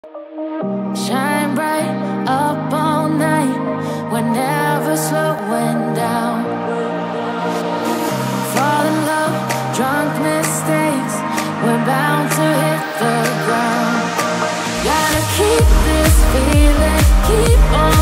Shine bright up all night, we're never slowing down. Fall in love, drunk mistakes, we're bound to hit the ground. Gotta keep this feeling, keep on